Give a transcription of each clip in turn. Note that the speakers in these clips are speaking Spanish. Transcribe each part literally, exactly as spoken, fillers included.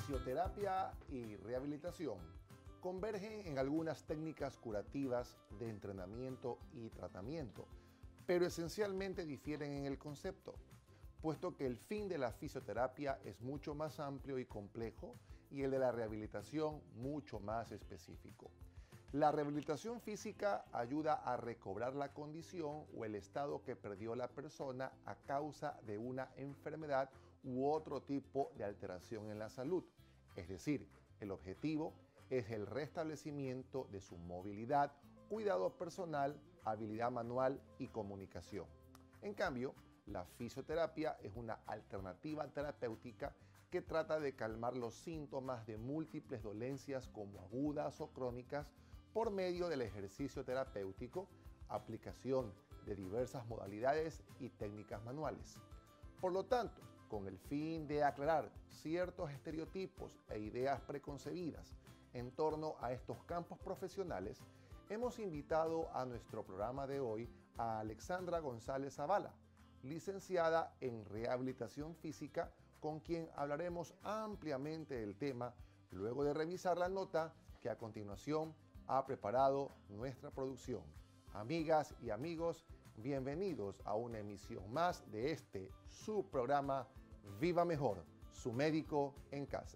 Fisioterapia y rehabilitación convergen en algunas técnicas curativas de entrenamiento y tratamiento, pero esencialmente difieren en el concepto, puesto que el fin de la fisioterapia es mucho más amplio y complejo y el de la rehabilitación mucho más específico. La rehabilitación física ayuda a recobrar la condición o el estado que perdió la persona a causa de una enfermedad u otro tipo de alteración en la salud. Es decir, el objetivo es el restablecimiento de su movilidad, cuidado personal, habilidad manual y comunicación. En cambio, la fisioterapia es una alternativa terapéutica que trata de calmar los síntomas de múltiples dolencias como agudas o crónicas por medio del ejercicio terapéutico, aplicación de diversas modalidades y técnicas manuales. Por lo tanto, con el fin de aclarar ciertos estereotipos e ideas preconcebidas en torno a estos campos profesionales, hemos invitado a nuestro programa de hoy a Alexandra González Zavala, licenciada en Rehabilitación Física, con quien hablaremos ampliamente del tema luego de revisar la nota que a continuación ha preparado nuestra producción. Amigas y amigos, bienvenidos a una emisión más de este su programa Viva Mejor, su médico en casa.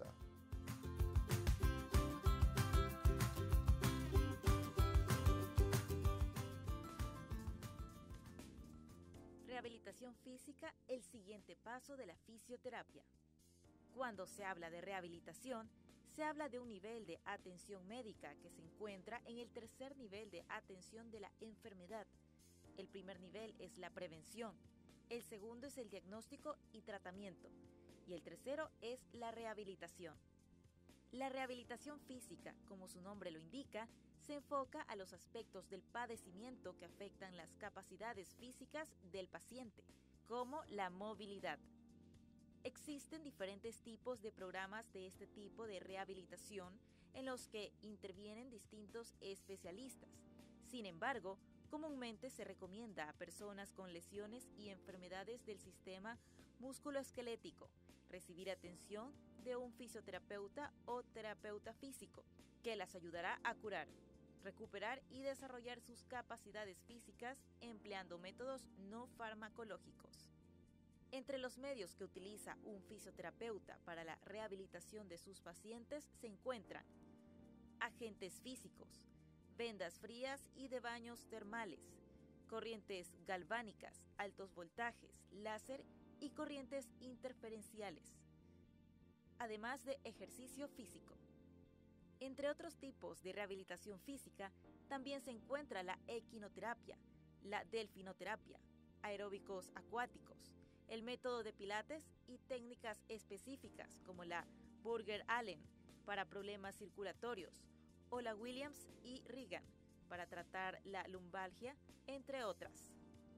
Rehabilitación física, el siguiente paso de la fisioterapia. Cuando se habla de rehabilitación, se habla de un nivel de atención médica que se encuentra en el tercer nivel de atención de la enfermedad. El primer nivel es la prevención, el segundo es el diagnóstico y tratamiento, y el tercero es la rehabilitación. La rehabilitación física, como su nombre lo indica, se enfoca a los aspectos del padecimiento que afectan las capacidades físicas del paciente, como la movilidad. Existen diferentes tipos de programas de este tipo de rehabilitación en los que intervienen distintos especialistas. Sin embargo, comúnmente se recomienda a personas con lesiones y enfermedades del sistema musculoesquelético recibir atención de un fisioterapeuta o terapeuta físico, que las ayudará a curar, recuperar y desarrollar sus capacidades físicas empleando métodos no farmacológicos. Entre los medios que utiliza un fisioterapeuta para la rehabilitación de sus pacientes se encuentran agentes físicos, vendas frías y de baños termales, corrientes galvánicas, altos voltajes, láser y corrientes interferenciales, además de ejercicio físico. Entre otros tipos de rehabilitación física, también se encuentra la equinoterapia, la delfinoterapia, aeróbicos acuáticos, el método de pilates y técnicas específicas como la Burger-Allen para problemas circulatorios o la Williams y Regan para tratar la lumbalgia, entre otras.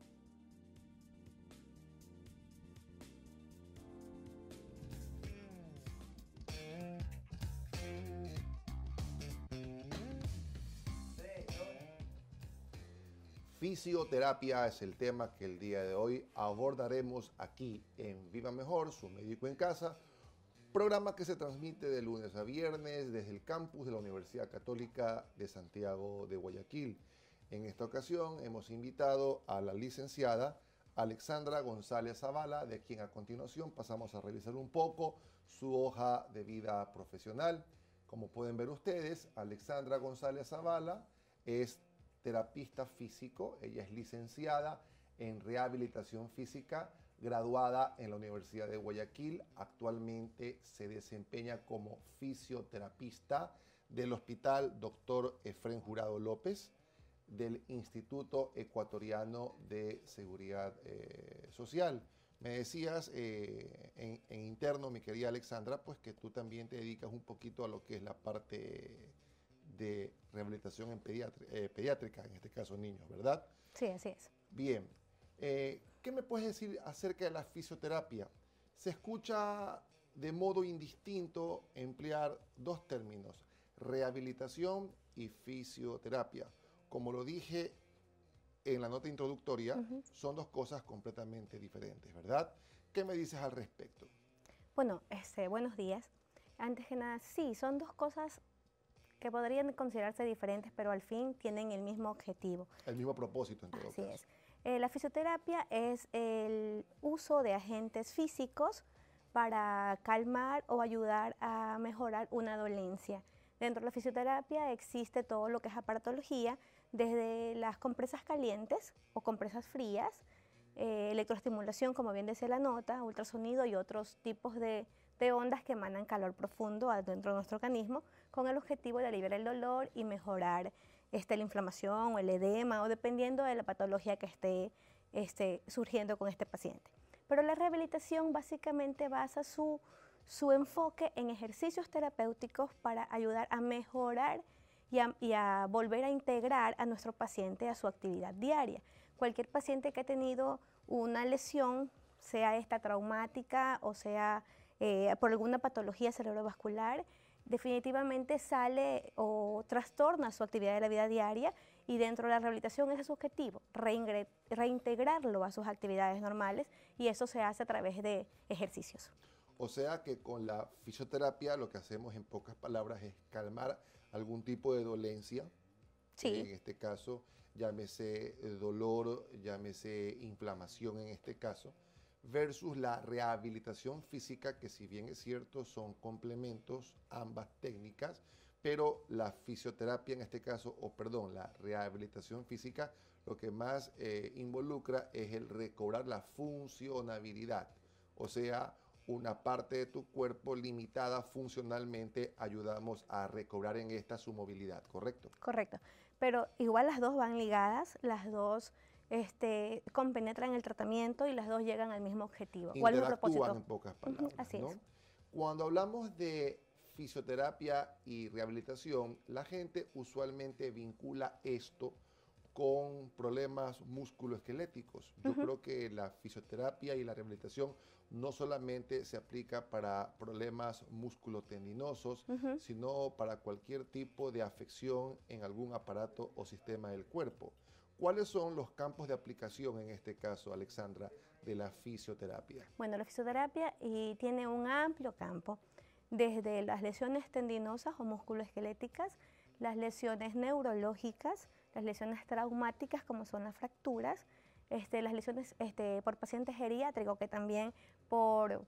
Fisioterapia es el tema que el día de hoy abordaremos aquí en Viva Mejor, su médico en casa, programa que se transmite de lunes a viernes desde el campus de la Universidad Católica de Santiago de Guayaquil. En esta ocasión hemos invitado a la licenciada Alexandra González Zavala, de quien a continuación pasamos a revisar un poco su hoja de vida profesional. Como pueden ver ustedes, Alexandra González Zavala es terapista físico, ella es licenciada en rehabilitación física, graduada en la Universidad de Guayaquil, actualmente se desempeña como fisioterapista del Hospital Doctor Efrén Jurado López, del Instituto Ecuatoriano de Seguridad eh, Social. Me decías eh, en, en interno, mi querida Alexandra, pues que tú también te dedicas un poquito a lo que es la parte de rehabilitación en pediatri eh, pediátrica, en este caso niños, ¿verdad? Sí, así es. Bien. Eh, ¿Qué me puedes decir acerca de la fisioterapia? Se escucha de modo indistinto emplear dos términos, rehabilitación y fisioterapia. Como lo dije en la nota introductoria, uh-huh. son dos cosas completamente diferentes, ¿verdad? ¿Qué me dices al respecto? Bueno, este, buenos días. Antes que nada, sí, son dos cosas que podrían considerarse diferentes, pero al fin tienen el mismo objetivo. El mismo propósito en todo Así caso. es. Eh, la fisioterapia es el uso de agentes físicos para calmar o ayudar a mejorar una dolencia. Dentro de la fisioterapia existe todo lo que es aparatología, desde las compresas calientes o compresas frías, eh, electroestimulación, como bien decía la nota, ultrasonido y otros tipos de, de ondas que emanan calor profundo dentro de nuestro organismo, con el objetivo de aliviar el dolor y mejorar este, la inflamación o el edema, o dependiendo de la patología que esté este, surgiendo con este paciente. Pero la rehabilitación básicamente basa su, su enfoque en ejercicios terapéuticos para ayudar a mejorar y a, y a volver a integrar a nuestro paciente a su actividad diaria. Cualquier paciente que ha tenido una lesión, sea esta traumática o sea eh, por alguna patología cerebrovascular, definitivamente sale o trastorna su actividad de la vida diaria, y dentro de la rehabilitación ese es su objetivo, reintegrarlo a sus actividades normales, y eso se hace a través de ejercicios. O sea que con la fisioterapia lo que hacemos en pocas palabras es calmar algún tipo de dolencia, sí. En este caso llámese dolor, llámese inflamación en este caso, versus la rehabilitación física, que si bien es cierto son complementos ambas técnicas, pero la fisioterapia en este caso, o perdón, la rehabilitación física, lo que más eh, involucra es el recobrar la funcionabilidad, o sea, una parte de tu cuerpo limitada funcionalmente, ayudamos a recobrar en esta su movilidad, ¿correcto? Correcto, pero igual las dos van ligadas, las dos Este, compenetran el tratamiento y las dos llegan al mismo objetivo. Interactúan, o al mismo propósito. En pocas palabras. Uh-huh, así ¿no? es. Cuando hablamos de fisioterapia y rehabilitación, la gente usualmente vincula esto con problemas musculoesqueléticos. Yo uh-huh. creo que la fisioterapia y la rehabilitación no solamente se aplica para problemas musculotendinosos, uh-huh. sino para cualquier tipo de afección en algún aparato o sistema del cuerpo. ¿Cuáles son los campos de aplicación en este caso, Alexandra, de la fisioterapia? Bueno, la fisioterapia y tiene un amplio campo, desde las lesiones tendinosas o musculoesqueléticas, las lesiones neurológicas, las lesiones traumáticas como son las fracturas, este, las lesiones este, por pacientes geriátricos que también por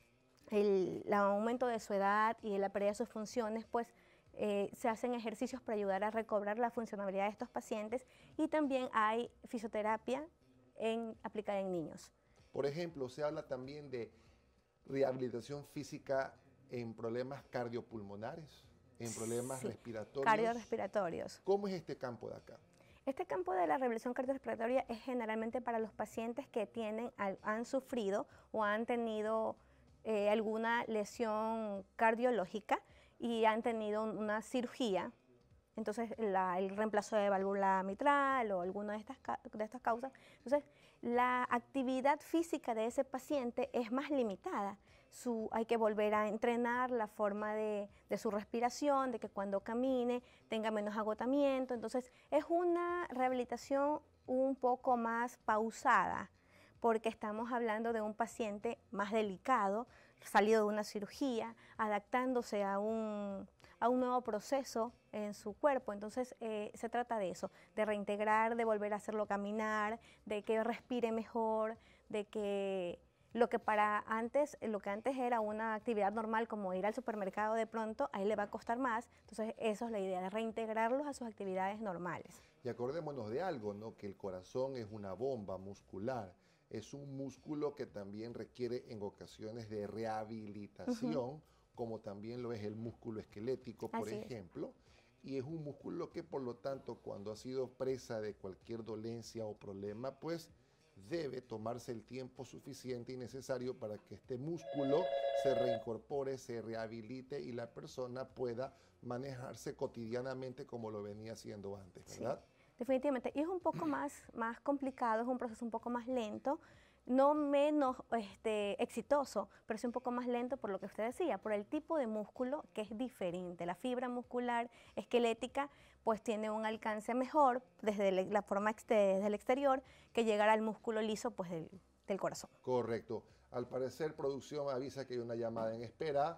el, el aumento de su edad y la pérdida de sus funciones, pues Eh, se hacen ejercicios para ayudar a recobrar la funcionalidad de estos pacientes, y también hay fisioterapia en, aplicada en niños. Por ejemplo, se habla también de rehabilitación física en problemas cardiopulmonares, en problemas sí, respiratorios. Cardiorrespiratorios. ¿Cómo es este campo de acá? Este campo de la rehabilitación cardiorrespiratoria es generalmente para los pacientes que tienen, han sufrido o han tenido eh, alguna lesión cardiológica y han tenido una cirugía, entonces la, el reemplazo de válvula mitral o alguna de estas, de estas causas. Entonces la actividad física de ese paciente es más limitada. Su, hay que volver a entrenar la forma de, de su respiración, de que cuando camine tenga menos agotamiento. Entonces es una rehabilitación un poco más pausada, porque estamos hablando de un paciente más delicado, salido de una cirugía, adaptándose a un, a un nuevo proceso en su cuerpo. Entonces eh, se trata de eso, de reintegrar, de volver a hacerlo caminar, de que respire mejor, de que lo que para antes, lo que antes era una actividad normal como ir al supermercado de pronto, a él le va a costar más. Entonces eso es la idea, de reintegrarlos a sus actividades normales. Y acordémonos de algo, ¿no? Que el corazón es una bomba muscular. Es un músculo que también requiere en ocasiones de rehabilitación, uh-huh. como también lo es el músculo esquelético, por Así ejemplo. Es. Y es un músculo que, por lo tanto, cuando ha sido presa de cualquier dolencia o problema, pues debe tomarse el tiempo suficiente y necesario para que este músculo se reincorpore, se rehabilite y la persona pueda manejarse cotidianamente como lo venía haciendo antes, ¿verdad? Sí. Definitivamente, y es un poco más, más complicado, es un proceso un poco más lento, no menos este, exitoso, pero es un poco más lento por lo que usted decía, por el tipo de músculo que es diferente. La fibra muscular esquelética pues tiene un alcance mejor desde la forma ex desde el exterior que llegar al músculo liso pues del, del corazón. Correcto. Al parecer, producción avisa que hay una llamada en espera.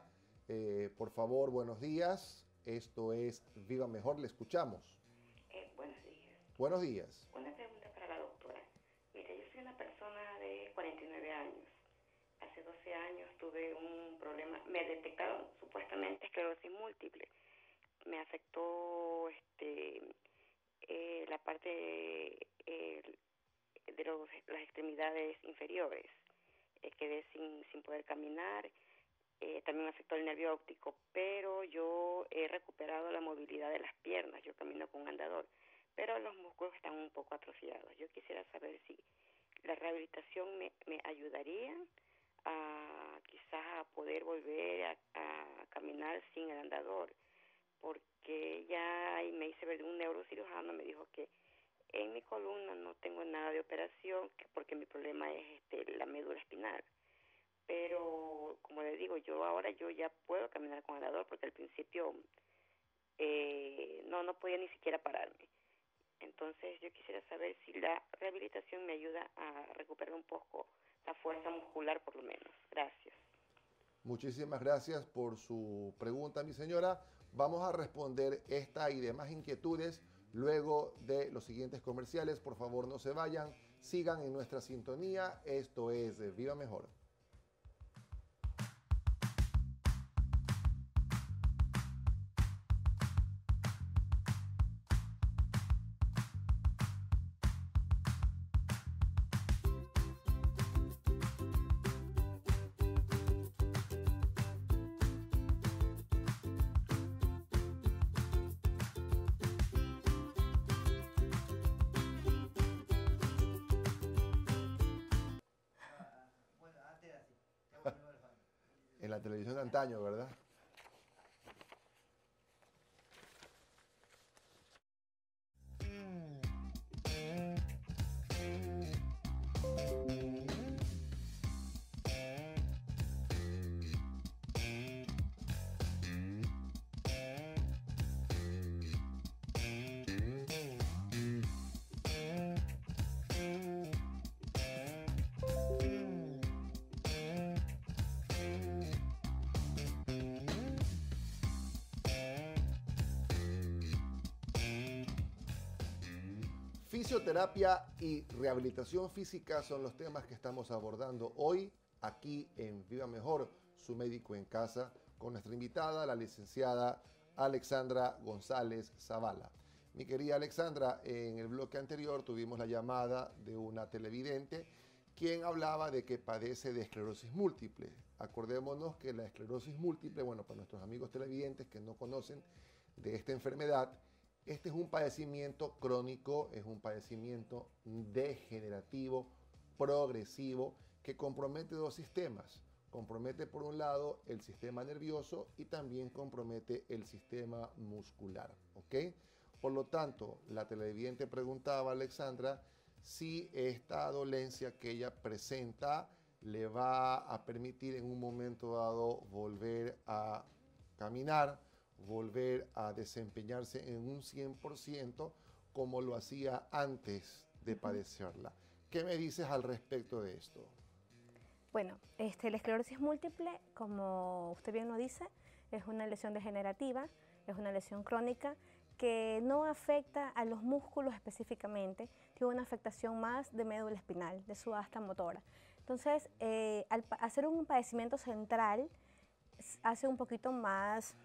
Eh, por favor, buenos días. Esto es Viva Mejor, le escuchamos. Eh, buenos días. Buenos días. Una pregunta para la doctora. Mire, yo soy una persona de cuarenta y nueve años. Hace doce años tuve un problema, me detectaron supuestamente esclerosis múltiple. Me afectó este eh, la parte eh, de los, las extremidades inferiores. Eh, quedé sin, sin poder caminar. Eh, también me afectó el nervio óptico, pero yo he recuperado la movilidad de las piernas. Yo camino con un andador, pero los músculos están un poco atrofiados. Yo quisiera saber si la rehabilitación me, me ayudaría a quizás a poder volver a, a caminar sin el andador, porque ya me hice ver de un neurocirujano, me dijo que en mi columna no tengo nada de operación, que porque mi problema es este, la médula espinal. Pero, como le digo, yo ahora yo ya puedo caminar con andador, porque al principio eh, no, no podía ni siquiera pararme. Entonces yo quisiera saber si la rehabilitación me ayuda a recuperar un poco la fuerza muscular, por lo menos. Gracias. Muchísimas gracias por su pregunta, mi señora. Vamos a responder esta y demás inquietudes luego de los siguientes comerciales. Por favor, no se vayan, sigan en nuestra sintonía. Esto es Viva Mejor. En la televisión de antaño, ¿verdad? Fisioterapia y rehabilitación física son los temas que estamos abordando hoy aquí en Viva Mejor, su médico en casa, con nuestra invitada, la licenciada Alexandra González Zavala. Mi querida Alexandra, en el bloque anterior tuvimos la llamada de una televidente quien hablaba de que padece de esclerosis múltiple. Acordémonos que la esclerosis múltiple, bueno, para nuestros amigos televidentes que no conocen de esta enfermedad, este es un padecimiento crónico, es un padecimiento degenerativo, progresivo, que compromete dos sistemas. Compromete por un lado el sistema nervioso y también compromete el sistema muscular, ¿ok? Por lo tanto, la televidente preguntaba a Alexandra si esta dolencia que ella presenta le va a permitir en un momento dado volver a caminar, volver a desempeñarse en un cien por ciento como lo hacía antes de padecerla. ¿Qué me dices al respecto de esto? Bueno, este, la esclerosis múltiple, como usted bien lo dice, es una lesión degenerativa, es una lesión crónica que no afecta a los músculos específicamente, tiene una afectación más de médula espinal, de su asta motora. Entonces, eh, al hacer un padecimiento central, hace un poquito más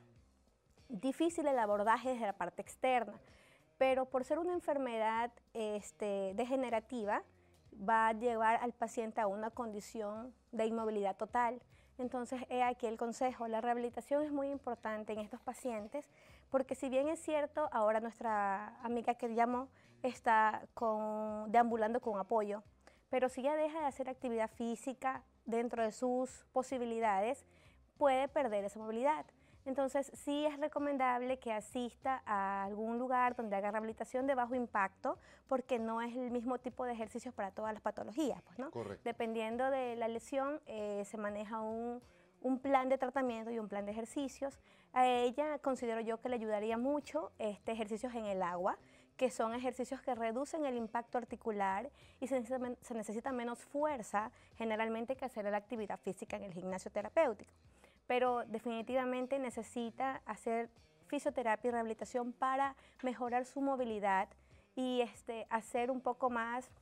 difícil el abordaje desde la parte externa, pero por ser una enfermedad este, degenerativa, va a llevar al paciente a una condición de inmovilidad total. Entonces, he aquí el consejo. La rehabilitación es muy importante en estos pacientes, porque si bien es cierto, ahora nuestra amiga que llamó está con, deambulando con apoyo, pero si ya deja de hacer actividad física dentro de sus posibilidades, puede perder esa movilidad. Entonces, sí es recomendable que asista a algún lugar donde haga rehabilitación de bajo impacto, porque no es el mismo tipo de ejercicios para todas las patologías, pues, ¿no? Correcto. Dependiendo de la lesión, eh, se maneja un, un plan de tratamiento y un plan de ejercicios. A ella considero yo que le ayudaría mucho este, ejercicios en el agua, que son ejercicios que reducen el impacto articular y se necesita, se necesita menos fuerza generalmente que hacer la actividad física en el gimnasio terapéutico. pero definitivamente necesita hacer fisioterapia y rehabilitación para mejorar su movilidad y este, hacer un poco más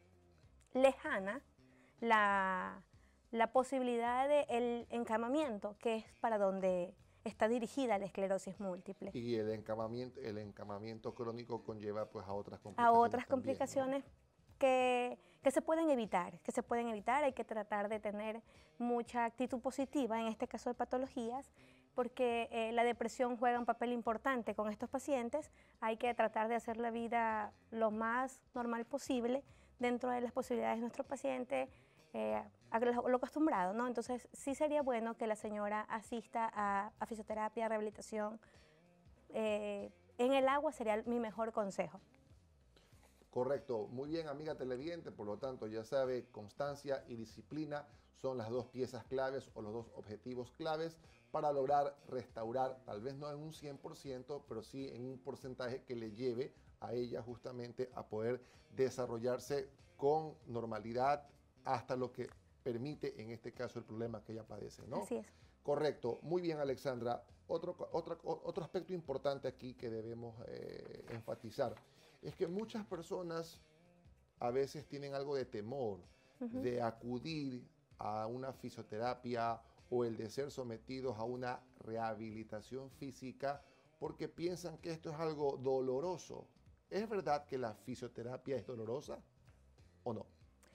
lejana la, la posibilidad del encamamiento, que es para donde está dirigida la esclerosis múltiple. Y el encamamiento, el encamamiento crónico conlleva pues a otras complicaciones. A otras también, complicaciones, ¿no? que, que se pueden evitar, que se pueden evitar. Hay que tratar de tener mucha actitud positiva en este caso de patologías, porque eh, la depresión juega un papel importante con estos pacientes. Hay que tratar de hacer la vida lo más normal posible dentro de las posibilidades de nuestro paciente, eh, a lo, lo acostumbrado, ¿no? Entonces sí sería bueno que la señora asista a, a fisioterapia, a rehabilitación. Eh, en el agua sería mi mejor consejo. Correcto, muy bien, amiga televidente, por lo tanto ya sabe, constancia y disciplina son las dos piezas claves o los dos objetivos claves para lograr restaurar, tal vez no en un cien por ciento, pero sí en un porcentaje que le lleve a ella justamente a poder desarrollarse con normalidad hasta lo que permite en este caso el problema que ella padece, ¿no? Así es. Correcto, muy bien, Alexandra. Otro, otro, otro aspecto importante aquí que debemos eh, enfatizar es que muchas personas a veces tienen algo de temor uh-huh. de acudir a una fisioterapia o el de ser sometidos a una rehabilitación física porque piensan que esto es algo doloroso. ¿Es verdad que la fisioterapia es dolorosa o no?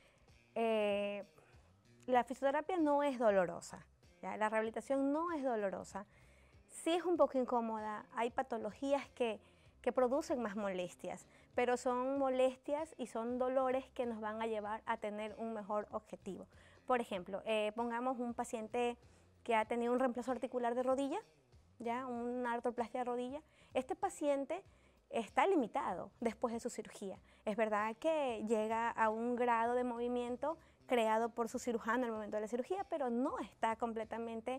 Eh, la fisioterapia no es dolorosa, ¿ya? La rehabilitación no es dolorosa. Sí es un poco incómoda, hay patologías que, que producen más molestias, pero son molestias y son dolores que nos van a llevar a tener un mejor objetivo. Por ejemplo, eh, pongamos un paciente que ha tenido un reemplazo articular de rodilla, ¿ya? Una artroplastia de rodilla. Este paciente está limitado después de su cirugía. Es verdad que llega a un grado de movimiento creado por su cirujano en el momento de la cirugía, pero no está completamente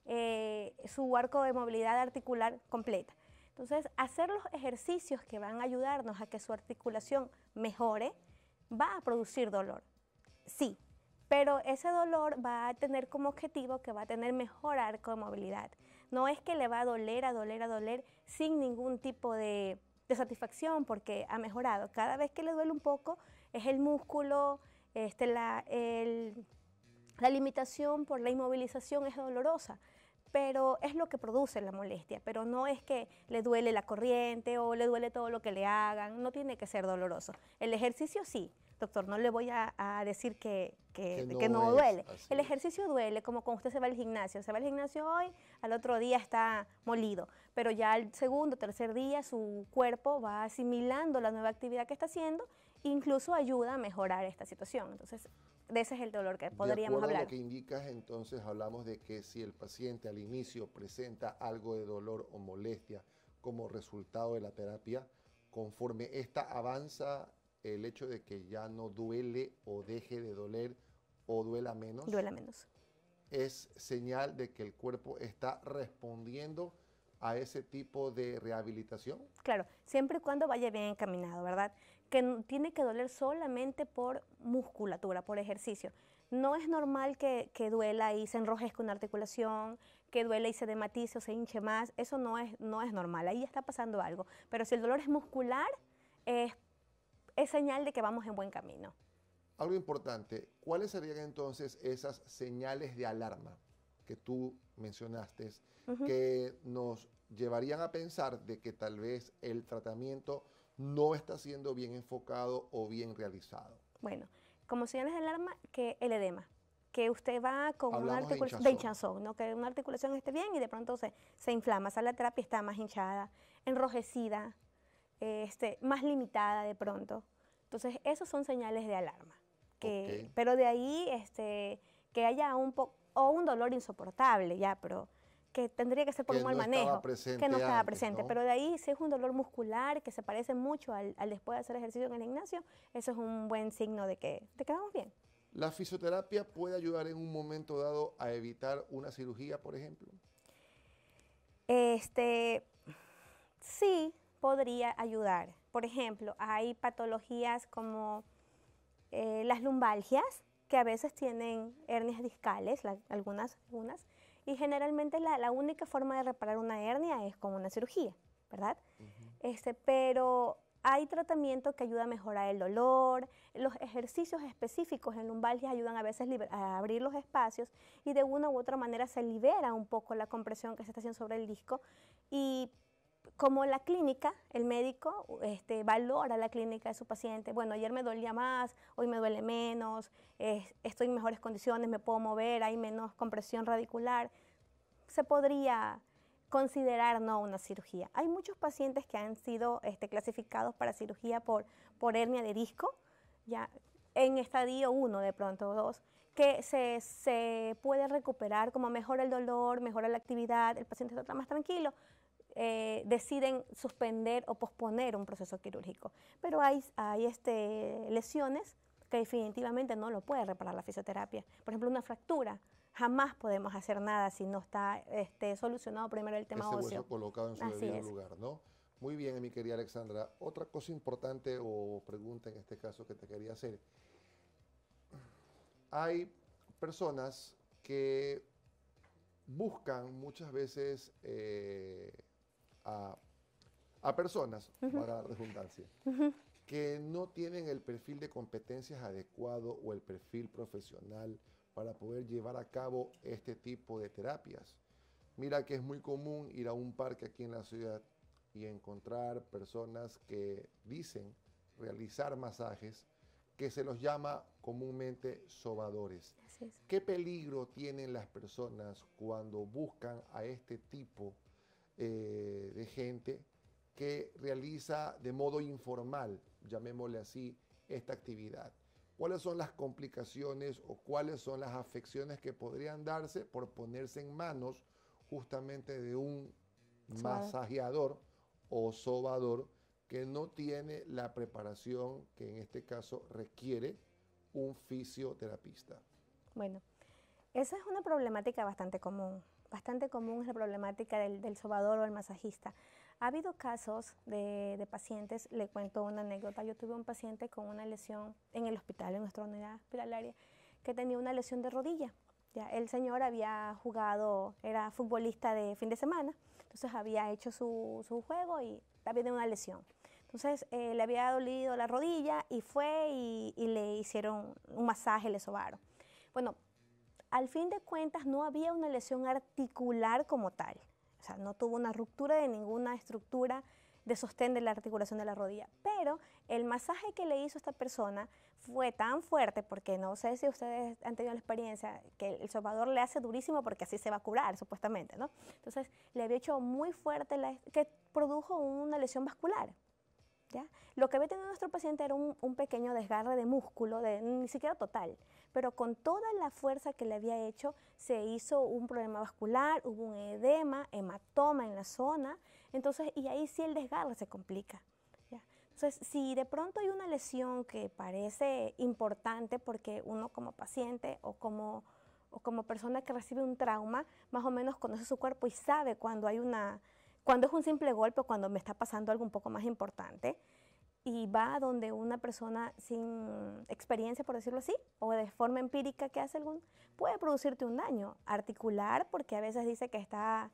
eh, su arco de movilidad articular completa. Entonces, hacer los ejercicios que van a ayudarnos a que su articulación mejore, va a producir dolor, sí, pero ese dolor va a tener como objetivo que va a tener mejor arco de movilidad. No es que le va a doler, a doler, a doler sin ningún tipo de, de satisfacción porque ha mejorado. Cada vez que le duele un poco es el músculo, este, la, el, la limitación por la inmovilización es dolorosa, pero es lo que produce la molestia, pero no es que le duele la corriente o le duele todo lo que le hagan, no tiene que ser doloroso. El ejercicio sí, doctor, no le voy a, a decir que, que, que no, que no duele. El ejercicio duele, como cuando usted se va al gimnasio. Se va al gimnasio hoy, al otro día está molido, pero ya al segundo, tercer día su cuerpo va asimilando la nueva actividad que está haciendo, incluso ayuda a mejorar esta situación. Entonces, de ese es el dolor que podríamos hablar. De acuerdo a lo que indicas, entonces hablamos de que si el paciente al inicio presenta algo de dolor o molestia como resultado de la terapia, conforme esta avanza, el hecho de que ya no duele o deje de doler o duela menos, duela menos, es señal de que el cuerpo está respondiendo a ese tipo de rehabilitación. Claro, siempre y cuando vaya bien encaminado, ¿verdad? Que tiene que doler solamente por musculatura, por ejercicio. No es normal que, que duela y se enrojezca una articulación, que duela y se dematice o se hinche más. Eso no es, no es normal, ahí está pasando algo. Pero si el dolor es muscular, es, es señal de que vamos en buen camino. Algo importante, ¿cuáles serían entonces esas señales de alarma que tú mencionaste, uh-huh. que nos llevarían a pensar de que tal vez el tratamiento no está siendo bien enfocado o bien realizado? Bueno, como señales de alarma, que el edema, que usted va con Hablamos una articulación de hinchazón, de hinchazón, ¿no? Que una articulación esté bien y de pronto se, se inflama, sale la terapia está más hinchada, enrojecida, este, más limitada de pronto. Entonces, esos son señales de alarma. Que, okay. Pero de ahí este, que haya un poco, o un dolor insoportable ya, pero que tendría que ser por que un mal no manejo, que no estaba antes, presente. ¿no? Pero de ahí, si es un dolor muscular que se parece mucho al, al después de hacer ejercicio en el gimnasio, eso es un buen signo de que, de que vamos bien. ¿La fisioterapia puede ayudar en un momento dado a evitar una cirugía, por ejemplo? Este, sí, podría ayudar. Por ejemplo, hay patologías como eh, las lumbalgias, que a veces tienen hernias discales, la, algunas, algunas, Y generalmente la, la única forma de reparar una hernia es con una cirugía, ¿verdad? Uh-huh. este, pero hay tratamiento que ayuda a mejorar el dolor, los ejercicios específicos en lumbalgias ayudan a veces a abrir los espacios y de una u otra manera se libera un poco la compresión que se está haciendo sobre el disco. Y como la clínica, el médico este, valora la clínica de su paciente. Bueno, ayer me dolía más, hoy me duele menos, eh, estoy en mejores condiciones, me puedo mover, hay menos compresión radicular. Se podría considerar no una cirugía. Hay muchos pacientes que han sido este, clasificados para cirugía por, por hernia de disco, ya en estadio uno de pronto, o dos, que se, se puede recuperar, como mejora el dolor, mejora la actividad, el paciente está más tranquilo. Eh, deciden suspender o posponer un proceso quirúrgico. Pero hay, hay este, lesiones que definitivamente no lo puede reparar la fisioterapia. Por ejemplo, una fractura. Jamás podemos hacer nada si no está este, solucionado primero el tema óseo. Ese hueso colocado en su Así debido es. lugar, ¿no? Muy bien, mi querida Alexandra. Otra cosa importante o pregunta en este caso que te quería hacer. Hay personas que buscan muchas veces eh, a, a personas, uh-huh. para la redundancia, uh-huh. que no tienen el perfil de competencias adecuado o el perfil profesional para poder llevar a cabo este tipo de terapias. Mira que es muy común ir a un parque aquí en la ciudad y encontrar personas que dicen realizar masajes que se los llama comúnmente sobadores. Así es. ¿Qué peligro tienen las personas cuando buscan a este tipo eh, de gente que realiza de modo informal, llamémosle así, esta actividad? ¿Cuáles son las complicaciones o cuáles son las afecciones que podrían darse por ponerse en manos justamente de un Sobador. masajeador o sobador que no tiene la preparación que en este caso requiere un fisioterapista? Bueno, esa es una problemática bastante común. Bastante común es la problemática del, del sobador o el masajista. Ha habido casos de, de pacientes, le cuento una anécdota. Yo tuve un paciente con una lesión en el hospital, en nuestra unidad hospitalaria, que tenía una lesión de rodilla. Ya, el señor había jugado, era futbolista de fin de semana, entonces había hecho su, su juego y había tenido una lesión. Entonces eh, le había dolido la rodilla y fue y, y le hicieron un masaje, le sobaron. Bueno, al fin de cuentas no había una lesión articular como tal. O sea, no tuvo una ruptura de ninguna estructura de sostén de la articulación de la rodilla. Pero el masaje que le hizo esta persona fue tan fuerte, porque no sé si ustedes han tenido la experiencia, que el sobador le hace durísimo porque así se va a curar, supuestamente, ¿no? Entonces, le había hecho muy fuerte, la, que produjo una lesión vascular. ¿Ya? Lo que había tenido nuestro paciente era un, un pequeño desgarre de músculo, de, ni siquiera total, pero con toda la fuerza que le había hecho se hizo un problema vascular, hubo un edema, hematoma en la zona, entonces, y ahí sí el desgarre se complica. ¿Ya? Entonces, si de pronto hay una lesión que parece importante porque uno como paciente o como, o como persona que recibe un trauma, más o menos conoce su cuerpo y sabe cuando hay una... cuando es un simple golpe o cuando me está pasando algo un poco más importante, y va donde una persona sin experiencia, por decirlo así, o de forma empírica que hace algún, puede producirte un daño articular, porque a veces dice que está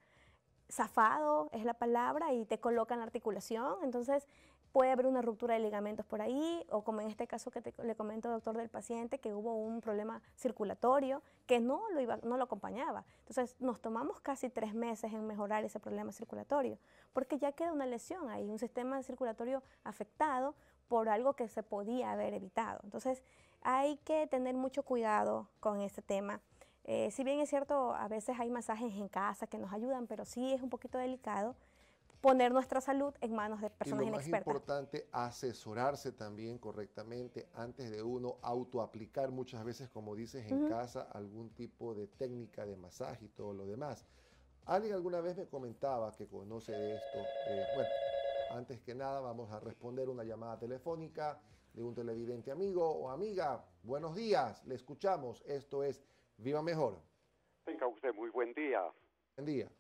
zafado, es la palabra, y te colocan la articulación, entonces puede haber una ruptura de ligamentos por ahí, o como en este caso que te, le comento, doctor, del paciente, que hubo un problema circulatorio que no lo, iba, no lo acompañaba. Entonces nos tomamos casi tres meses en mejorar ese problema circulatorio, porque ya queda una lesión ahí, un sistema circulatorio afectado por algo que se podía haber evitado. Entonces hay que tener mucho cuidado con este tema. Eh, si bien es cierto, a veces hay masajes en casa que nos ayudan, pero sí es un poquito delicado poner nuestra salud en manos de personas inexpertas. Y lo más importante, asesorarse también correctamente antes de uno autoaplicar muchas veces, como dices, en uh-huh. casa, algún tipo de técnica de masaje y todo lo demás. Alguien alguna vez me comentaba que conoce de esto. Eh, bueno, antes que nada vamos a responder una llamada telefónica de un televidente amigo o amiga. Buenos días, le escuchamos. Esto es Viva Mejor. Tenga usted muy buen día. Buen día.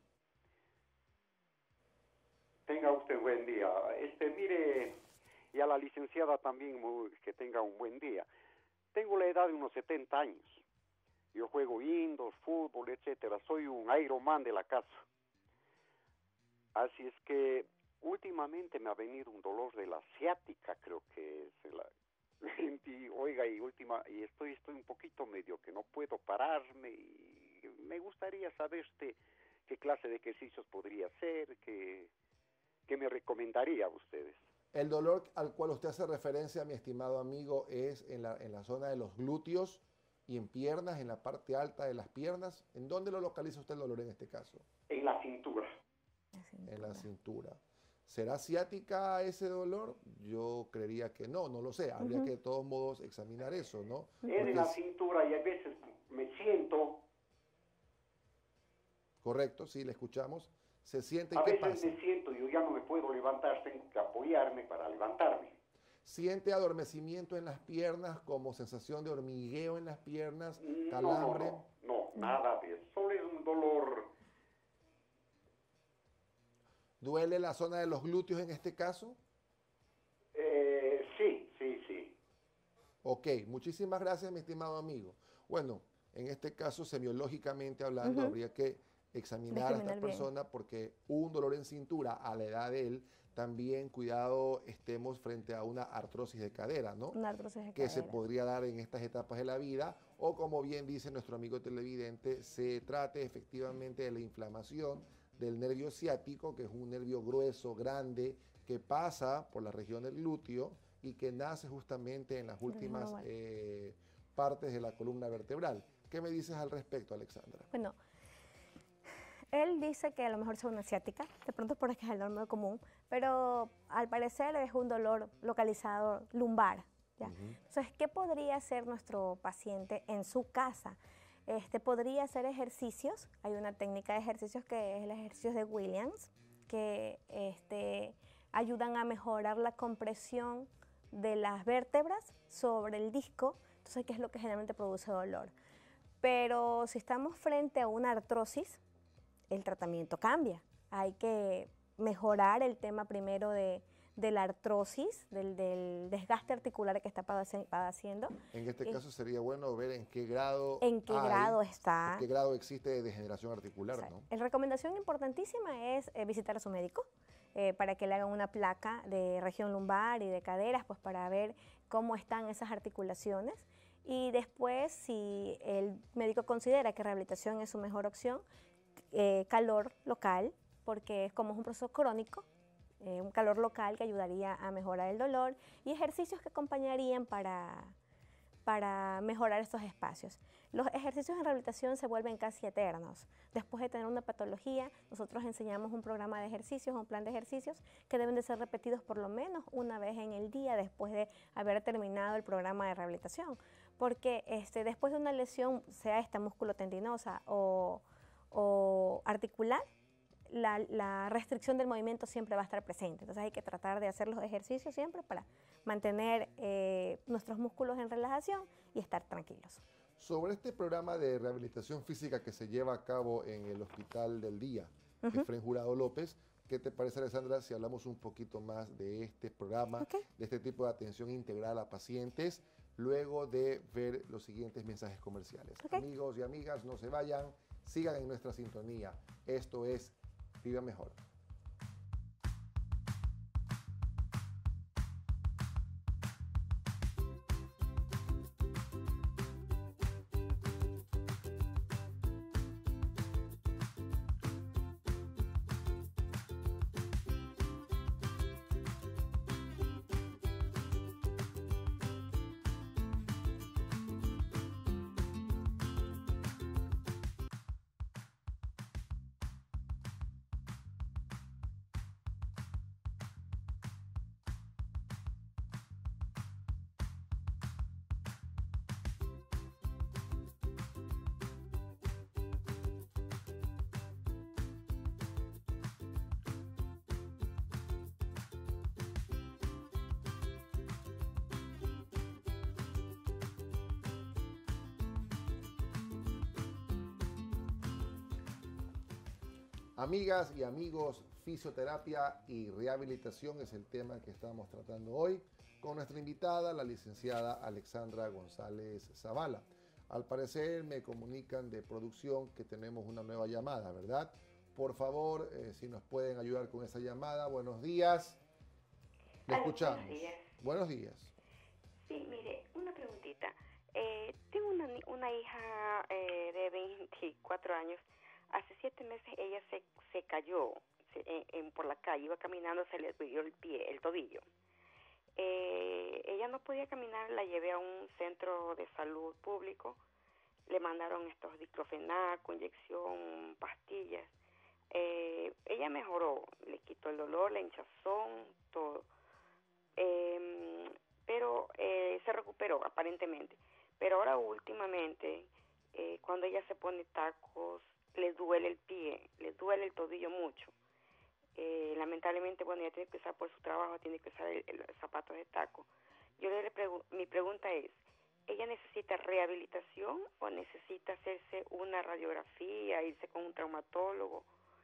Tenga usted buen día. Este, mire, y a la licenciada también muy, que tenga un buen día. Tengo la edad de unos setenta años. Yo juego indoor, fútbol, etcétera. Soy un Iron Man de la casa. Así es que últimamente me ha venido un dolor de la ciática, creo que es la... y, oiga, y última, y estoy, estoy un poquito medio que no puedo pararme, y me gustaría saber usted qué clase de ejercicios podría hacer, qué, qué me recomendaría a ustedes. El dolor al cual usted hace referencia, mi estimado amigo, es en la, en la zona de los glúteos y en piernas, en la parte alta de las piernas. ¿En dónde lo localiza usted el dolor en este caso? En la cintura. La cintura. En la cintura. ¿Será ciática ese dolor? Yo creería que no, no lo sé. Habría Uh-huh. que de todos modos examinar eso, ¿no? Es en la cintura y a veces me siento... Correcto, sí, le escuchamos. ¿Se siente y A qué veces pasa? me siento, yo ya no me puedo levantar, tengo que apoyarme para levantarme. ¿Siente adormecimiento en las piernas, como sensación de hormigueo en las piernas, No, no, calambre? no, no, nada de eso. Solo es un dolor. ¿Duele la zona de los glúteos en este caso? Eh, sí, sí, sí. Ok, muchísimas gracias, mi estimado amigo. Bueno, en este caso, semiológicamente hablando, Ujú. habría que examinar a esta Discriminar bien. persona porque un dolor en cintura a la edad de él, también cuidado estemos frente a una artrosis de cadera, ¿no? Una artrosis de Que se cadera. podría dar en estas etapas de la vida, o como bien dice nuestro amigo televidente, se trate efectivamente de la inflamación del nervio ciático, que es un nervio grueso, grande, que pasa por la región del glúteo y que nace justamente en las últimas lumbar. eh, partes de la columna vertebral. ¿Qué me dices al respecto, Alexandra? Bueno, él dice que a lo mejor es una ciática, de pronto porque es el normal común, pero al parecer es un dolor localizado lumbar, ¿ya? Ujú. Entonces, ¿qué podría hacer nuestro paciente en su casa? Este, podría hacer ejercicios. Hay una técnica de ejercicios que es el ejercicio de Williams, que este, ayudan a mejorar la compresión de las vértebras sobre el disco, entonces, ¿qué es lo que generalmente produce dolor? Pero si estamos frente a una artrosis, el tratamiento cambia. Hay que mejorar el tema primero de, de la artrosis, del, del desgaste articular que está padeciendo. En este Eh, caso sería bueno ver en qué grado ¿En qué hay, grado está? en qué grado existe de degeneración articular, Exacto. ¿no? La recomendación importantísima es eh, visitar a su médico eh, para que le hagan una placa de región lumbar y de caderas, pues para ver cómo están esas articulaciones. Y después, si el médico considera que rehabilitación es su mejor opción, eh, calor local, porque es como es un proceso crónico, eh, un calor local que ayudaría a mejorar el dolor, y ejercicios que acompañarían para, para mejorar estos espacios. Los ejercicios en rehabilitación se vuelven casi eternos. Después de tener una patología, nosotros enseñamos un programa de ejercicios, un plan de ejercicios que deben de ser repetidos por lo menos una vez en el día después de haber terminado el programa de rehabilitación. Porque este, después de una lesión, sea esta musculotendinosa o, o articular, la, la restricción del movimiento siempre va a estar presente. Entonces hay que tratar de hacer los ejercicios siempre para mantener eh, nuestros músculos en relajación y estar tranquilos. Sobre este programa de rehabilitación física que se lleva a cabo en el Hospital del Día, Uh-huh. Efrén Jurado López, ¿qué te parece, Alexandra, si hablamos un poquito más de este programa, Okay. de este tipo de atención integral a pacientes, luego de ver los siguientes mensajes comerciales? Okay. Amigos y amigas, no se vayan, sigan en nuestra sintonía. Esto es Viva Mejor. Amigas y amigos, fisioterapia y rehabilitación es el tema que estamos tratando hoy con nuestra invitada, la licenciada Alexandra González Zavala. Al parecer me comunican de producción que tenemos una nueva llamada, ¿verdad? Por favor, eh, si nos pueden ayudar con esa llamada. Buenos días. Le escuchamos. Buenos días. Buenos días. Sí, mire, una preguntita. Eh, tengo una, una hija eh, de veinticuatro años. Hace siete meses ella se, se cayó se, en, en, por la calle. Iba caminando, se le dio el pie, el tobillo. Eh, ella no podía caminar, la llevé a un centro de salud público. Le mandaron estos diclofenaco, inyección, pastillas. Eh, ella mejoró, le quitó el dolor, la hinchazón, todo. Eh, pero eh, se recuperó aparentemente. Pero ahora últimamente, eh, cuando ella se pone tacos, le duele el pie, le duele el tobillo mucho. Eh, lamentablemente, bueno, ella tiene que usar por su trabajo, tiene que usar el, el, el zapato de taco. Yo le pregunto, mi pregunta es, ¿ella necesita rehabilitación o necesita hacerse una radiografía, irse con un traumatólogo?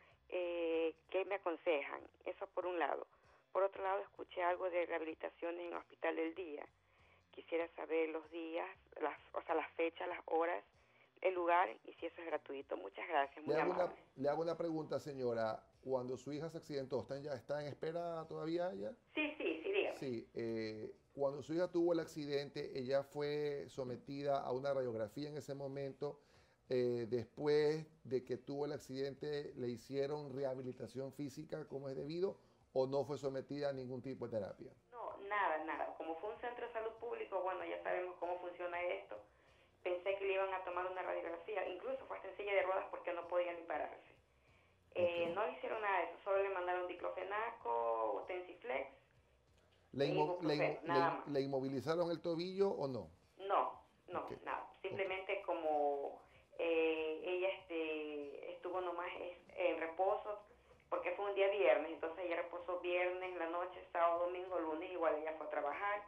Eh, ¿Qué me aconsejan? Eso por un lado. Por otro lado, escuché algo de rehabilitación en el Hospital del Día. Quisiera saber los días, las, o sea, las fechas, las horas, el lugar y si eso es gratuito. Muchas gracias, muy le hago, amable. una, le hago una pregunta, señora. Cuando su hija se accidentó, ¿está en, ya, está en espera todavía ella? Sí, sí, sí, dígame. Sí. Eh, cuando su hija tuvo el accidente, ella fue sometida a una radiografía en ese momento. Eh, después de que tuvo el accidente, ¿le hicieron rehabilitación física como es debido o no fue sometida a ningún tipo de terapia? No, nada, nada. Como fue un centro de salud público, bueno, ya sabemos cómo funciona esto. Pensé que le iban a tomar una radiografía, incluso fue hasta en silla de ruedas porque no podía ni pararse. Eh, Okay. No le hicieron nada de eso, solo le mandaron diclofenaco, Tensiflex. ¿Le, inmo le, ibuprofeno, le, nada más. ¿Le inmovilizaron el tobillo o no? No, no, Okay. nada. Simplemente como eh, ella este, estuvo nomás en reposo, porque fue un día viernes, entonces ella reposó viernes en la noche, sábado, domingo, lunes, igual ella fue a trabajar,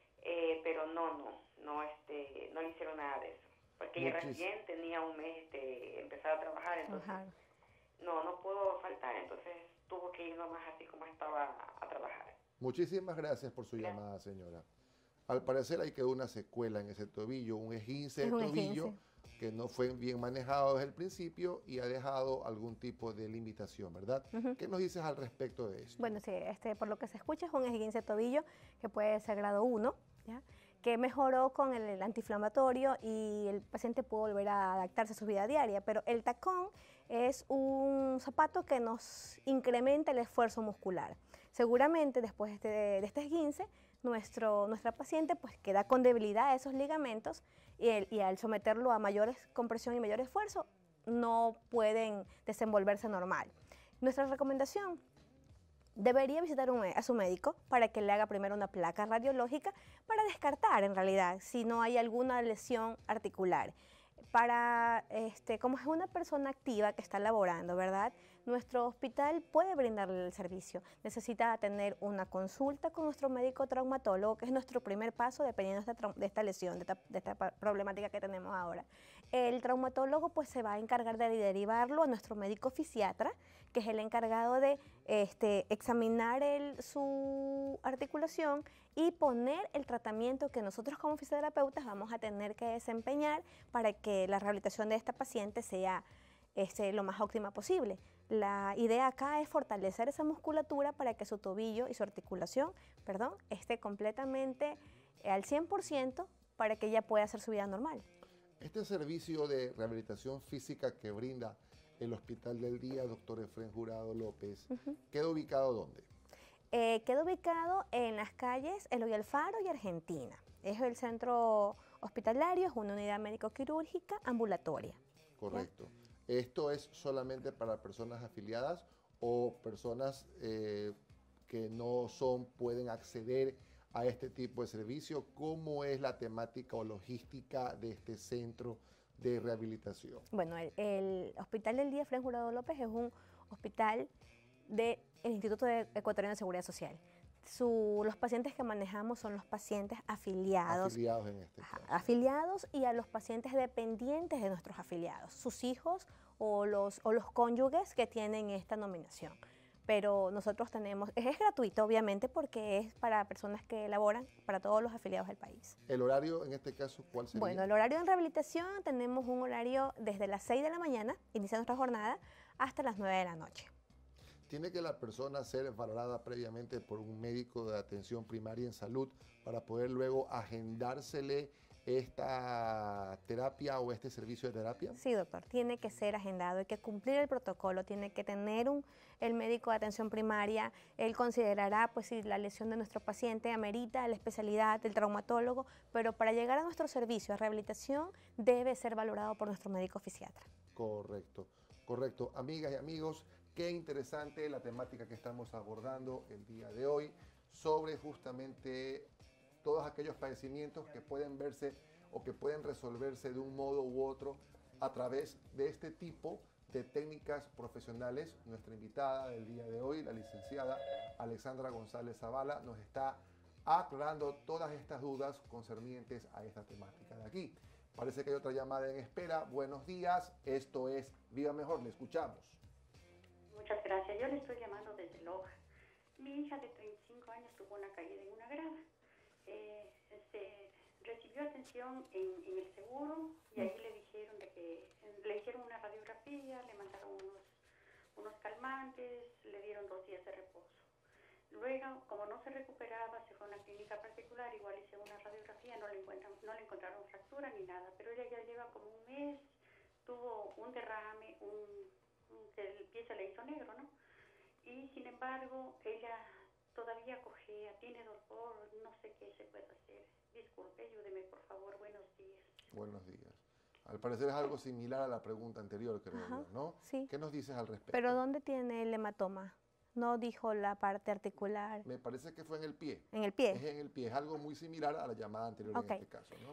eh, pero no, no, no, este, no le hicieron nada de eso, porque ella Muchis- recién tenía un mes este, empezar a trabajar, entonces Ajá. no, no pudo faltar, entonces tuvo que ir nomás así como estaba a, a trabajar. Muchísimas gracias por su Gracias. llamada, señora. Al parecer hay quedó una secuela en ese tobillo, un esguince Es de un tobillo esguince. que no fue bien manejado desde el principio y ha dejado algún tipo de limitación, ¿verdad? Ujú. ¿Qué nos dices al respecto de esto? Bueno, sí, este, por lo que se escucha es un esguince de tobillo que puede ser grado uno, ¿ya? Que mejoró con el, el antiinflamatorio y el paciente pudo volver a adaptarse a su vida diaria, pero el tacón es un zapato que nos incrementa el esfuerzo muscular. Seguramente después de este, de este esguince, nuestro, nuestra paciente pues queda con debilidad de esos ligamentos y, el, y al someterlo a mayor compresión y mayor esfuerzo, no pueden desenvolverse normal. Nuestra recomendación: debería visitar un, a su médico para que le haga primero una placa radiológica para descartar en realidad si no hay alguna lesión articular. Para, este, como es una persona activa que está laborando, ¿verdad? Nuestro hospital puede brindarle el servicio. Necesita tener una consulta con nuestro médico traumatólogo, que es nuestro primer paso dependiendo de esta, de esta lesión, de esta, de esta problemática que tenemos ahora. El traumatólogo pues se va a encargar de derivarlo a nuestro médico fisiatra, que es el encargado de este, examinar el, su articulación y poner el tratamiento que nosotros como fisioterapeutas vamos a tener que desempeñar para que la rehabilitación de esta paciente sea este, lo más óptima posible. La idea acá es fortalecer esa musculatura para que su tobillo y su articulación, perdón, esté completamente al cien por ciento para que ella pueda hacer su vida normal. Este servicio de rehabilitación física que brinda el Hospital del Día, doctor Efrén Jurado López, uh-huh. ¿queda ubicado dónde? Eh, queda ubicado en las calles Eloy Alfaro y Argentina. Es el centro hospitalario, es una unidad médico-quirúrgica ambulatoria. Correcto. ¿Ya? ¿Esto es solamente para personas afiliadas o personas eh, que no son, pueden acceder a este tipo de servicio? ¿Cómo es la temática o logística de este centro de rehabilitación? Bueno, el, el Hospital del Día Efrén Jurado López es un hospital del Instituto de Ecuatoriano de Seguridad Social. Su, los pacientes que manejamos son los pacientes afiliados. Afiliados en este caso. Afiliados y a los pacientes dependientes de nuestros afiliados, sus hijos o los, o los cónyuges que tienen esta nominación. pero nosotros tenemos, es, es gratuito obviamente porque es para personas que laboran, para todos los afiliados del país. ¿El horario en este caso cuál sería? Bueno, el horario en rehabilitación tenemos un horario desde las seis de la mañana, inicia nuestra jornada, hasta las nueve de la noche. ¿Tiene que la persona ser valorada previamente por un médico de atención primaria en salud para poder luego agendársele esta terapia o este servicio de terapia? Sí, doctor, tiene que ser agendado, hay que cumplir el protocolo, tiene que tener un, el médico de atención primaria, él considerará pues si la lesión de nuestro paciente amerita la especialidad del traumatólogo, pero para llegar a nuestro servicio de rehabilitación debe ser valorado por nuestro médico fisiatra. Correcto, correcto. Amigas y amigos, qué interesante la temática que estamos abordando el día de hoy sobre justamente todos aquellos padecimientos que pueden verse o que pueden resolverse de un modo u otro a través de este tipo de técnicas profesionales. Nuestra invitada del día de hoy, la licenciada Alexandra González Zavala, nos está aclarando todas estas dudas concernientes a esta temática de aquí. Parece que hay otra llamada en espera. Buenos días, esto es Viva Mejor, le escuchamos. Muchas gracias, yo le estoy llamando desde Loja. Mi hija de treinta y cinco años tuvo una caída en una grada. Eh, este, recibió atención en, en el seguro y ahí le dijeron de que le hicieron una radiografía, le mandaron unos, unos calmantes, le dieron dos días de reposo. Luego, como no se recuperaba, se fue a una clínica particular, igual hicieron una radiografía, no le, encuentran, no le encontraron fractura ni nada, pero ella ya lleva como un mes, tuvo un derrame, un, un, que el pie se le hizo negro, ¿no? Y sin embargo, ella todavía cojea, tiene dolor, no sé qué se puede hacer. Disculpe, ayúdeme por favor, buenos días. Buenos días. Al parecer es algo similar a la pregunta anterior, creo Ajá, yo, ¿no? sí. ¿Qué nos dices al respecto? ¿Pero dónde tiene el hematoma? No dijo la parte articular. Me parece que fue en el pie. ¿En el pie? Es en el pie, es algo muy similar a la llamada anterior Okay. en este caso, ¿no?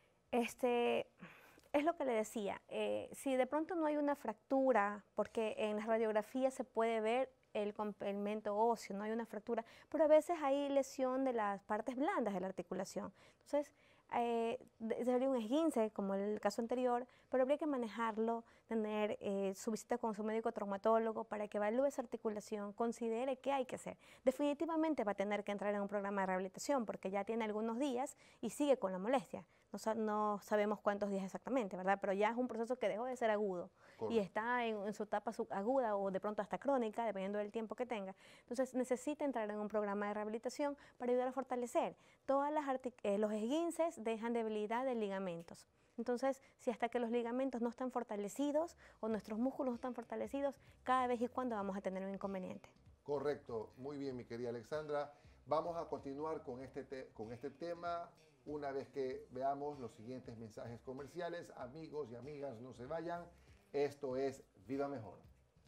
Este, es lo que le decía, eh, si de pronto no hay una fractura, porque en las radiografías se puede ver el complemento óseo, no hay una fractura, pero a veces hay lesión de las partes blandas de la articulación. Entonces, eh, sería un esguince, como el caso anterior, pero habría que manejarlo, tener eh, su visita con su médico traumatólogo para que evalúe esa articulación, considere qué hay que hacer. Definitivamente va a tener que entrar en un programa de rehabilitación porque ya tiene algunos días y sigue con la molestia. No, no sabemos cuántos días exactamente, ¿verdad? Pero ya es un proceso que dejó de ser agudo. Correcto. Y está en, en su etapa subaguda o de pronto hasta crónica, dependiendo del tiempo que tenga. Entonces necesita entrar en un programa de rehabilitación para ayudar a fortalecer. Todas las eh, los esguinces dejan debilidad de ligamentos. Entonces, si hasta que los ligamentos no están fortalecidos o nuestros músculos no están fortalecidos, cada vez y cuando vamos a tener un inconveniente. Correcto, muy bien, mi querida Alexandra. Vamos a continuar con este, te con este tema una vez que veamos los siguientes mensajes comerciales. Amigos y amigas, no se vayan. Esto es Viva Mejor.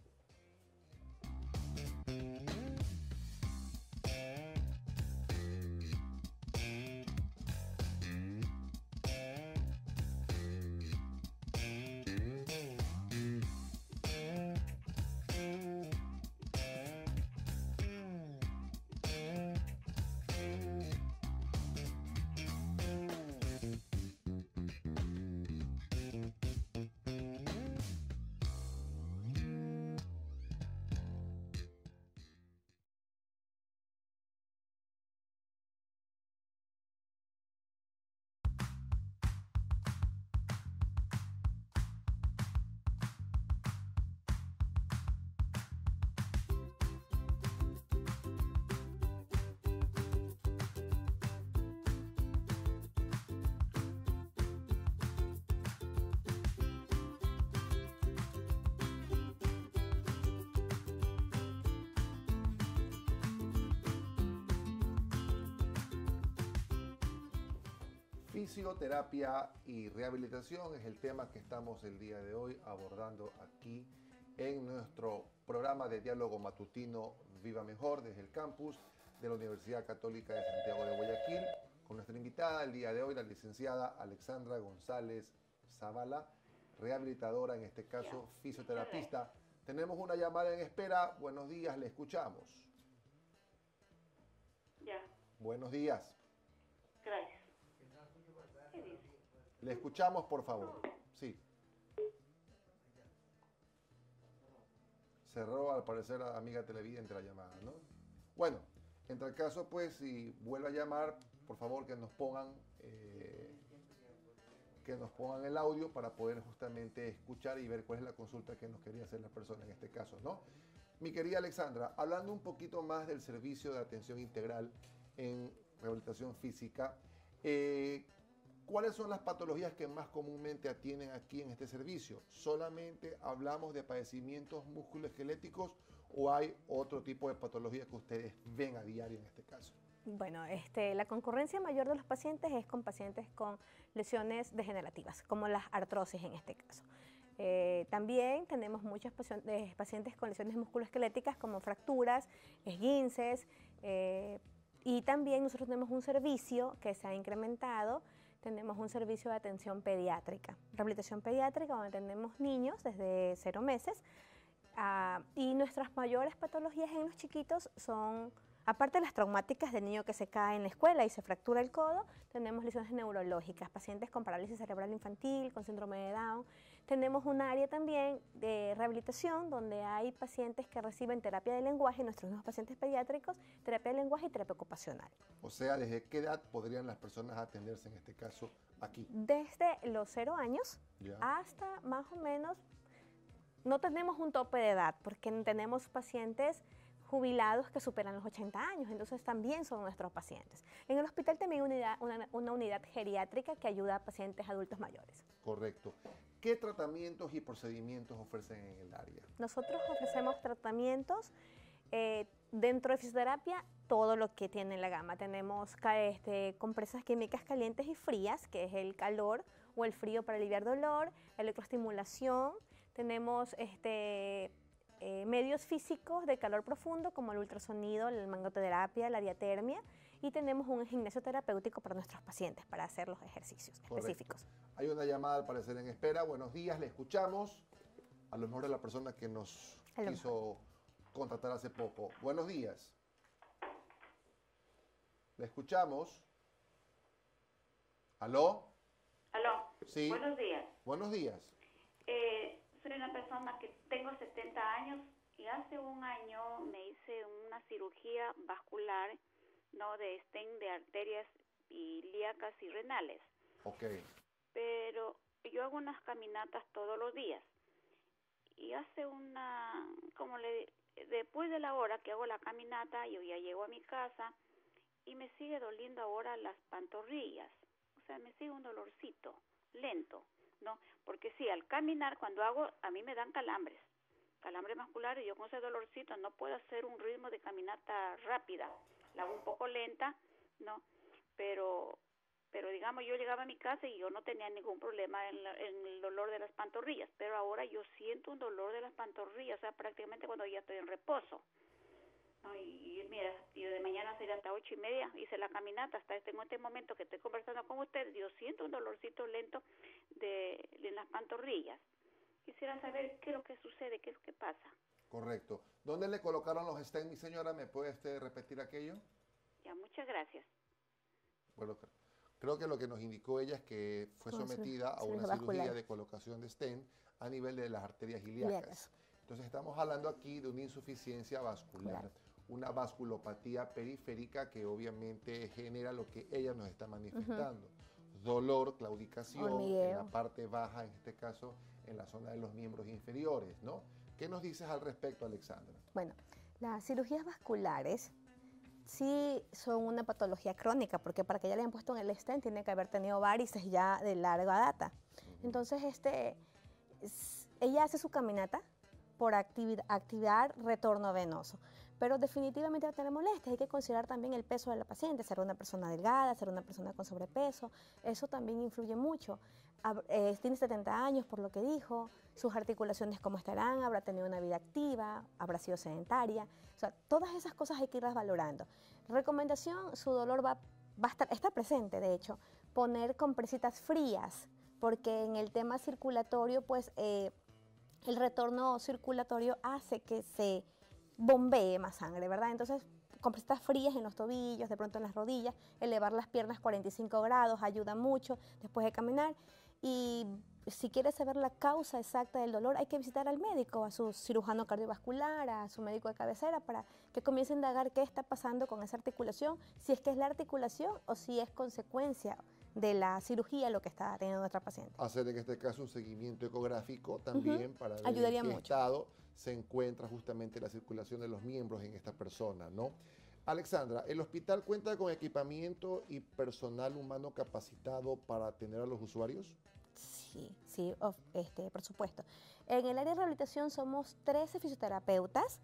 Fisioterapia y rehabilitación es el tema que estamos el día de hoy abordando aquí en nuestro programa de diálogo matutino Viva Mejor desde el campus de la Universidad Católica de Santiago de Guayaquil, con nuestra invitada el día de hoy, la licenciada Alexandra González Zavala, rehabilitadora, en este caso fisioterapista. Tenemos una llamada en espera. Buenos días, le escuchamos. Ya. Buenos días. Gracias. Le escuchamos, por favor. Sí. cerró al parecer a amiga televidente la llamada, ¿no? Bueno, en tal caso, pues, si vuelve a llamar, por favor que nos pongan, eh, que nos pongan el audio para poder justamente escuchar y ver cuál es la consulta que nos quería hacer la persona en este caso, ¿no? Mi querida Alexandra, hablando un poquito más del servicio de atención integral en rehabilitación física, eh, ¿cuáles son las patologías que más comúnmente atienden aquí en este servicio? ¿Solamente hablamos de padecimientos musculoesqueléticos o hay otro tipo de patología que ustedes ven a diario en este caso? Bueno, este, la concurrencia mayor de los pacientes es con pacientes con lesiones degenerativas, como las artrosis en este caso. Eh, también tenemos muchos pacientes con lesiones musculoesqueléticas como fracturas, esguinces, eh, y también nosotros tenemos un servicio que se ha incrementado. Tenemos un servicio de atención pediátrica, rehabilitación pediátrica, donde tenemos niños desde cero meses. Uh, y nuestras mayores patologías en los chiquitos son, aparte de las traumáticas del niño que se cae en la escuela y se fractura el codo, tenemos lesiones neurológicas, pacientes con parálisis cerebral infantil, con síndrome de Down. Tenemos un área también de rehabilitación donde hay pacientes que reciben terapia de lenguaje, nuestros nuevos pacientes pediátricos, terapia de lenguaje y terapia ocupacional. O sea, ¿desde qué edad podrían las personas atenderse en este caso aquí? Desde los cero años ya. Hasta más o menos, no tenemos un tope de edad porque tenemos pacientes jubilados que superan los ochenta años, entonces también son nuestros pacientes. En el hospital también hay una, una, una unidad geriátrica que ayuda a pacientes adultos mayores. Correcto. ¿Qué tratamientos y procedimientos ofrecen en el área? Nosotros ofrecemos tratamientos eh, dentro de fisioterapia, todo lo que tiene la gama. Tenemos este, compresas químicas calientes y frías, que es el calor o el frío para aliviar dolor, electroestimulación. Tenemos este, eh, medios físicos de calor profundo como el ultrasonido, la magnoterapia, la diatermia, y tenemos un gimnasio terapéutico para nuestros pacientes para hacer los ejercicios Correcto. Específicos. Hay una llamada al parecer en espera. Buenos días, le escuchamos. A lo mejor es la persona que nos quiso contactar hace poco. Buenos días. Le escuchamos. ¿Aló? ¿Aló? Sí. Buenos días. Buenos días. Eh, soy una persona que tengo setenta años y hace un año me hice una cirugía vascular, no, de stent de arterias ilíacas y renales. Ok. Pero yo hago unas caminatas todos los días y hace una, como le, después de la hora que hago la caminata, yo ya llego a mi casa y me sigue doliendo ahora las pantorrillas, o sea, me sigue un dolorcito lento, ¿no? Porque sí, al caminar, cuando hago, a mí me dan calambres, calambres musculares, y yo con ese dolorcito no puedo hacer un ritmo de caminata rápida, la hago un poco lenta, ¿no? Pero, pero digamos, yo llegaba a mi casa y yo no tenía ningún problema en, la, en el dolor de las pantorrillas, pero ahora yo siento un dolor de las pantorrillas, o sea, prácticamente cuando ya estoy en reposo. No, y, y mira, yo de mañana sería hasta ocho y media, hice la caminata hasta este, en este momento que estoy conversando con ustedes, yo siento un dolorcito lento de, de las pantorrillas. Quisiera saber qué es lo que sucede, qué es lo que pasa. Correcto. ¿Dónde le colocaron los stents, mi señora? ¿Me puede usted repetir aquello? Ya, muchas gracias. Bueno, creo que lo que nos indicó ella es que fue sometida a una cirugía de colocación de stent a nivel de las arterias ilíacas. Entonces estamos hablando aquí de una insuficiencia vascular, claro. Una vasculopatía periférica que obviamente genera lo que ella nos está manifestando. Uh-huh. Dolor, claudicación, hormigueo en la parte baja, en este caso en la zona de los miembros inferiores, ¿no? ¿Qué nos dices al respecto, Alexandra? Bueno, las cirugías vasculares sí son una patología crónica, porque para que ella le hayan puesto en el stent tiene que haber tenido varices ya de larga data. Uh-huh. Entonces, este, ella hace su caminata por actividad, activar retorno venoso, pero definitivamente va a tener molestias. Hay que considerar también el peso de la paciente, ser una persona delgada, ser una persona con sobrepeso, eso también influye mucho. Eh, tiene setenta años por lo que dijo, sus articulaciones cómo estarán, habrá tenido una vida activa, habrá sido sedentaria, o sea, todas esas cosas hay que irlas valorando. Recomendación, su dolor va, va a estar, está presente de hecho, poner compresitas frías, porque en el tema circulatorio, pues, eh, el retorno circulatorio hace que se bombee más sangre, ¿verdad? Entonces, compresitas frías en los tobillos, de pronto en las rodillas, elevar las piernas cuarenta y cinco grados ayuda mucho después de caminar y si quiere saber la causa exacta del dolor, hay que visitar al médico, a su cirujano cardiovascular, a su médico de cabecera, para que comience a indagar qué está pasando con esa articulación, si es que es la articulación o si es consecuencia de la cirugía lo que está teniendo nuestra paciente. Hacer en este caso un seguimiento ecográfico también, uh-huh, para ver ayudaría en qué mucho. estado se encuentra justamente la circulación de los miembros en esta persona, ¿no? Alexandra, ¿el hospital cuenta con equipamiento y personal humano capacitado para atender a los usuarios? Sí, sí, of, este, por supuesto. En el área de rehabilitación somos trece fisioterapeutas,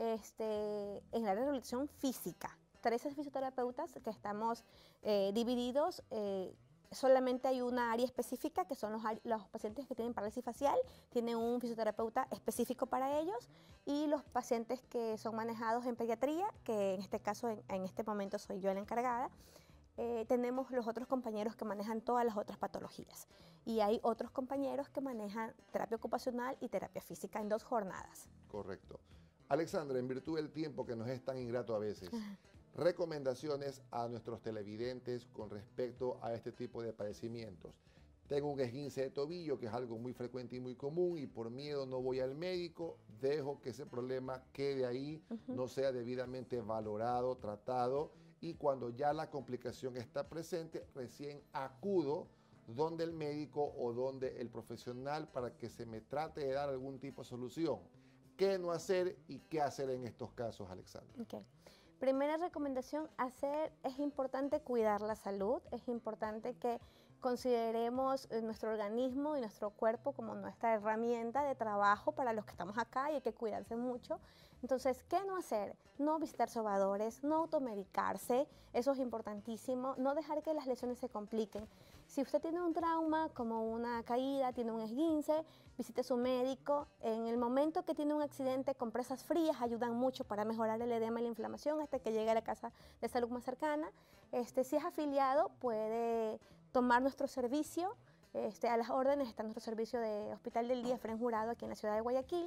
este, en el área de rehabilitación física, trece fisioterapeutas que estamos eh, divididos. Eh, solamente hay una área específica, que son los, los pacientes que tienen parálisis facial, tienen un fisioterapeuta específico para ellos, y los pacientes que son manejados en pediatría, que en este caso, en, en este momento soy yo la encargada. Eh, tenemos los otros compañeros que manejan todas las otras patologías, y hay otros compañeros que manejan terapia ocupacional y terapia física en dos jornadas. Correcto. Alexandra, en virtud del tiempo que nos es tan ingrato a veces, recomendaciones a nuestros televidentes con respecto a este tipo de padecimientos. Tengo un esguince de tobillo, que es algo muy frecuente y muy común, y por miedo no voy al médico, dejo que ese problema quede ahí, uh-huh, no sea debidamente valorado, tratado, y cuando ya la complicación está presente, recién acudo donde el médico o donde el profesional para que se me trate de dar algún tipo de solución. ¿Qué no hacer y qué hacer en estos casos, Alexandra? Okay. Primera recomendación, hacer, es importante cuidar la salud, es importante que consideremos nuestro organismo y nuestro cuerpo como nuestra herramienta de trabajo para los que estamos acá, y hay que cuidarse mucho. Entonces, ¿qué no hacer? No visitar sobadores, no automedicarse, eso es importantísimo, no dejar que las lesiones se compliquen. Si usted tiene un trauma como una caída, tiene un esguince, visite a su médico. En el momento que tiene un accidente, compresas frías ayudan mucho para mejorar el edema y la inflamación hasta que llegue a la casa de salud más cercana. Este, si es afiliado, puede tomar nuestro servicio. Este, a las órdenes está nuestro servicio de Hospital del Día Efraín Jurado aquí en la ciudad de Guayaquil.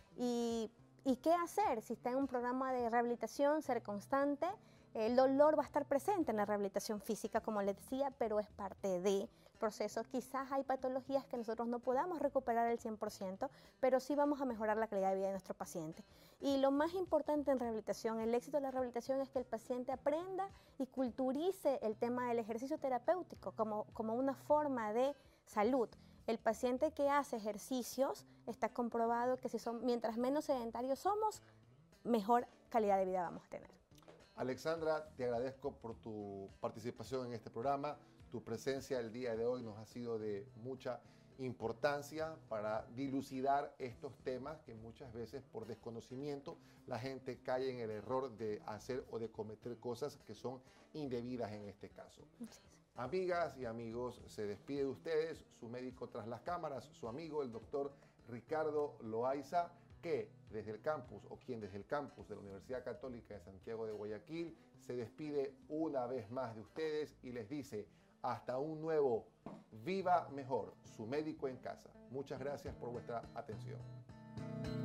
Y, ¿y qué hacer? Si está en un programa de rehabilitación, ser constante. El dolor va a estar presente en la rehabilitación física, como les decía, pero es parte del proceso. Quizás hay patologías que nosotros no podamos recuperar al cien por ciento, pero sí vamos a mejorar la calidad de vida de nuestro paciente. Y lo más importante en rehabilitación, el éxito de la rehabilitación, es que el paciente aprenda y culturice el tema del ejercicio terapéutico como, como una forma de salud. El paciente que hace ejercicios, está comprobado que si son, mientras menos sedentarios somos, mejor calidad de vida vamos a tener. Alexandra, te agradezco por tu participación en este programa. Tu presencia el día de hoy nos ha sido de mucha importancia para dilucidar estos temas que muchas veces por desconocimiento la gente cae en el error de hacer o de cometer cosas que son indebidas en este caso. Amigas y amigos, se despide de ustedes su médico tras las cámaras, su amigo el doctor Ricardo Loaiza, que desde el campus, o quien desde el campus de la Universidad Católica de Santiago de Guayaquil, se despide una vez más de ustedes y les dice hasta un nuevo Viva Mejor, su médico en casa. Muchas gracias por vuestra atención.